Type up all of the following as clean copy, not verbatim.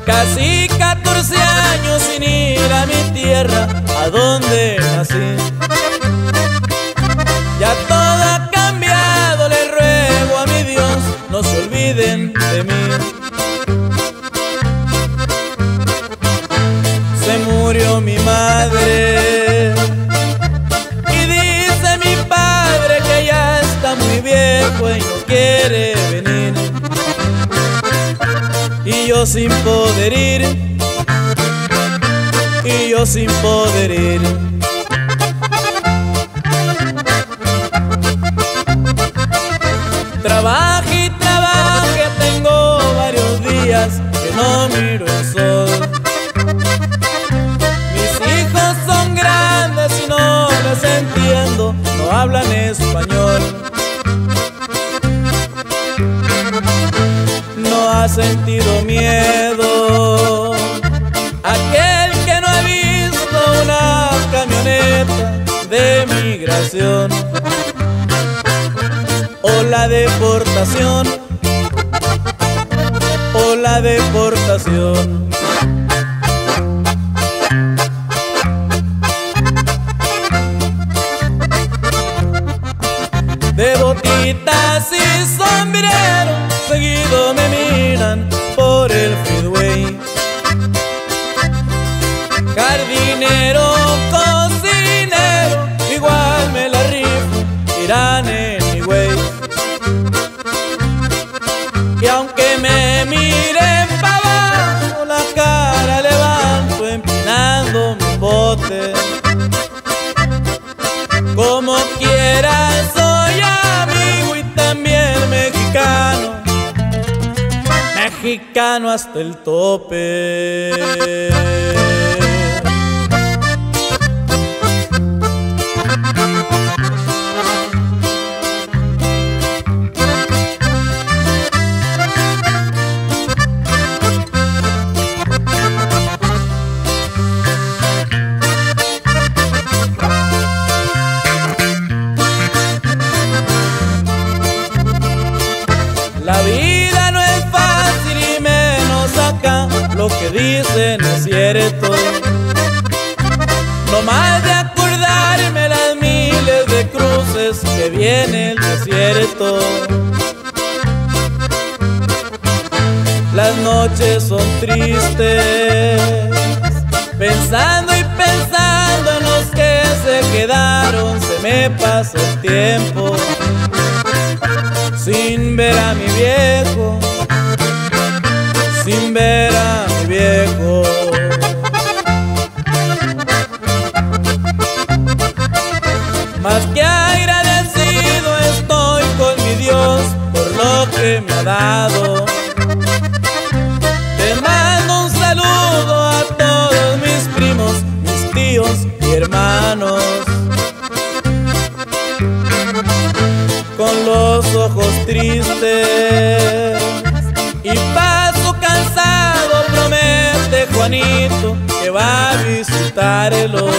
Casi 14 años sin ir a mi tierra, a donde nací. Ya todo ha cambiado, le ruego a mi Dios, no se olviden de mí. Se murió mi madre y dice mi padre que ya está muy viejo y no quiere venir. Y yo sin poder ir, y yo sin poder ir. Trabaje y trabaje, tengo varios días que no miro el sol. Mis hijos son grandes y no les entiendo, no hablan español. No ha sentido miedo aquel que no ha visto una camioneta de migración o la deportación, o la deportación. De botitas y sombrero seguido me miran por el freeway. Jardinero, cocinero, igual me la rifo, irán anyway. Y aunque me miren pa' abajo, la cara levanto empinando mi bote. Como quiera soy amigo y también mexicano, mexicano hasta el tope. La vida no es fácil y menos acá, lo que dicen es cierto. No más de acordarme las miles de cruces que viene el desierto. Las noches son tristes, pensando y pensando en los que se quedaron, se me pasa el tiempo. Sin ver a mi viejo, sin ver a mi viejo. Más que agradecido estoy con mi Dios por lo que me ha dado. Te mando un saludo a todos mis primos, mis tíos y hermanos. Con los ojos tristes y paso cansado, promete Juanito que va a visitarlos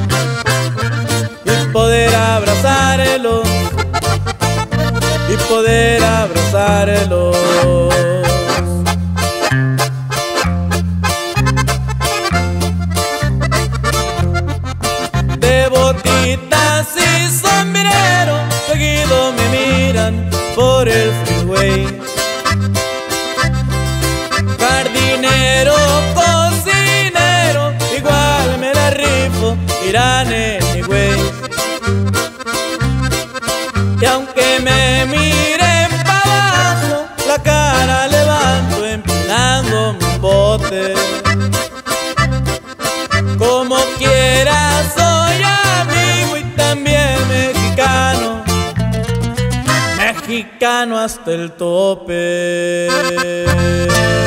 y poder abrazarlos, y poder abrazarlos. De botitas y sombrero seguido me miran por el freeway. Jardinero, cocinero, igual me la rifo, irán anyway. Y aunque me miren pa' abajo, la cara levanto empinando mi bote. Como quiera soy amigo y también mexicano, mexicano hasta el tope.